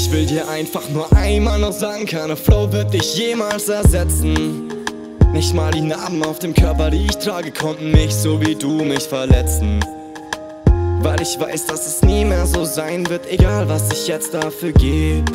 Ich will dir einfach nur einmal noch sagen, keine Flow wird dich jemals ersetzen. Nicht mal die Narben auf dem Körper, die ich trage, konnten mich so wie du mich verletzen. Weil ich weiß, dass es nie mehr so sein wird, egal was ich jetzt dafür geb.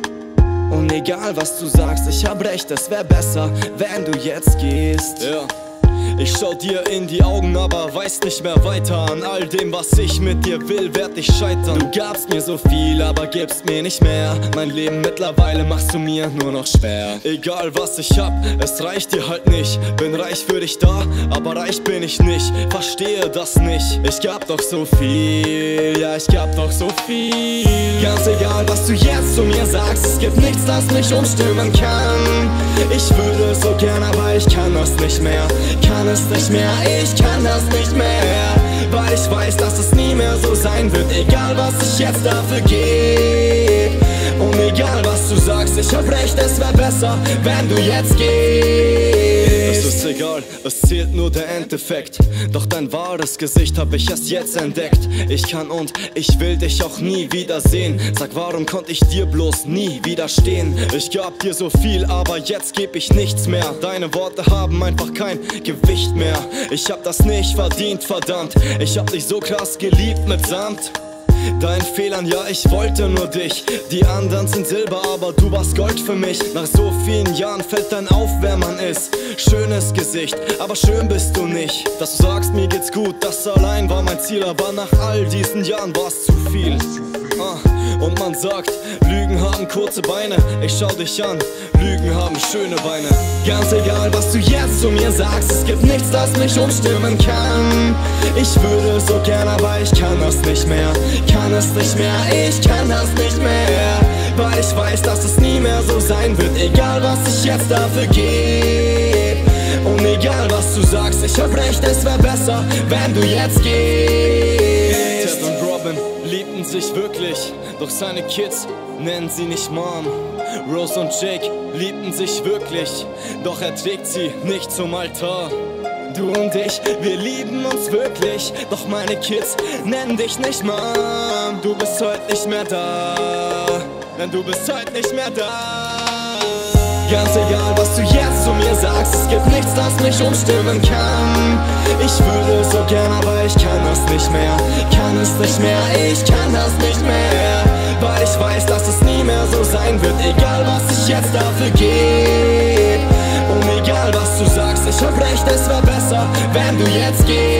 Und egal was du sagst, ich hab recht, es wär besser, wenn du jetzt gehst. Ja. Ich schau dir in die Augen, aber weiß nicht mehr weiter. An all dem, was ich mit dir will, werd ich scheitern. Du gabst mir so viel, aber gibst mir nicht mehr. Mein Leben mittlerweile machst du mir nur noch schwer. Egal was ich hab, es reicht dir halt nicht. Bin reich für dich da, aber reich bin ich nicht. Verstehe das nicht. Ich gab doch so viel, ja ich gab doch so viel. Ganz egal, was du jetzt zu mir sagst, es gibt nichts, das mich umstimmen kann. Ich würde so gern, aber ich kann das nicht mehr. Kann es nicht mehr, ich kann das nicht mehr. Weil ich weiß, dass es nie mehr so sein wird, egal was ich jetzt dafür geb. Und egal was du sagst, ich hab recht, es wär besser, wenn du jetzt gehst. Es ist egal, es zählt nur der Endeffekt. Doch dein wahres Gesicht hab ich erst jetzt entdeckt. Ich kann und ich will dich auch nie wiedersehen. Sag, warum konnte ich dir bloß nie widerstehen? Ich gab dir so viel, aber jetzt geb ich nichts mehr. Deine Worte haben einfach kein Gewicht mehr. Ich hab das nicht verdient, verdammt. Ich hab dich so krass geliebt mit Sand. Deinen Fehlern, ja, ich wollte nur dich. Die anderen sind Silber, aber du warst Gold für mich. Nach so vielen Jahren fällt dann auf, wer man ist. Schönes Gesicht, aber schön bist du nicht. Dass du sagst, mir geht's gut, das allein war mein Ziel. Aber nach all diesen Jahren war's zu viel. Und man sagt, Lügen haben kurze Beine. Ich schau dich an, Lügen haben schöne Beine. Ganz egal, was du jetzt zu mir sagst, es gibt nichts, das mich umstimmen kann. Ich würde so gern, aber ich kann das nicht mehr. Kann es nicht mehr, ich kann das nicht mehr. Weil ich weiß, dass es nie mehr so sein wird, egal was ich jetzt dafür geb. Und egal was du sagst, ich hab recht, es wär besser, wenn du jetzt gehst. Ted und Robin liebten sich wirklich, doch seine Kids nennen sie nicht Mom. Rose und Jake liebten sich wirklich, doch er trägt sie nicht zum Altar. Du und ich, wir lieben uns wirklich, doch meine Kids nennen dich nicht Mom. Du bist heute nicht mehr da, denn du bist heute nicht mehr da. Ganz egal, was du jetzt zu mir sagst, es gibt nichts, das mich umstimmen kann. Ich würde so gern, aber ich kann das nicht mehr. Kann es nicht mehr, ich kann das nicht mehr. Weil ich weiß, dass es nie mehr so sein wird, egal was ich jetzt dafür geb. Und egal was du sagst, ich hab recht, es wär besser, wenn du jetzt gehst.